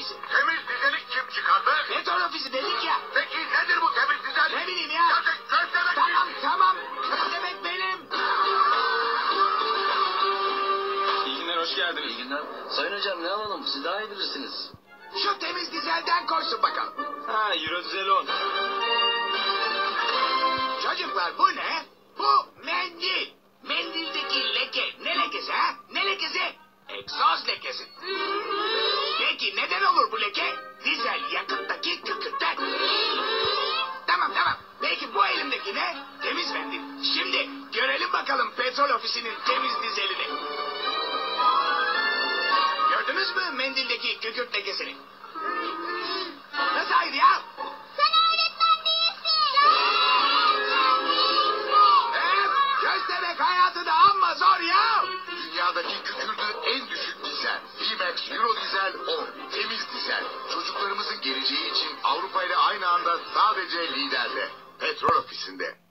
ofisi. Temiz dizeli kim çıkardı? Petrol ofisi dedik ya. Peki nedir bu temiz dizel? Ne bileyim ya. Köstebek Tamam mi? tamam. Köstebek benim. İyi günler, hoş geldiniz. İyi günler. Sayın hocam ne alalım? Siz daha iyi bilirsiniz. Şu temiz dizelden koysun bakalım. Ha, Euro Dizel 10. Çocuklar bu ne? Bu mendil. Mendildeki leke ne lekesi ha? Ne lekesi? Egzoz lekesi. Peki neden olur bu leke? Dizel yakıttaki kükürtten. Tamam. Belki bu elimdeki ne? Temiz mendil. Şimdi görelim bakalım petrol ofisinin temiz dizelini. Gördünüz mü mendildeki kükürt lekesini? Nasıl hayır ya? Sen öğretmen değilsin. Köstebek hayatı da amma zor ya. Dünyadaki kükürdü en düşük dizel. Bimax Euro Dizel 10. Temiz dizel. Çocuklarımızın geleceği için Avrupa ile aynı anda sadece liderde. Petrol ofisinde.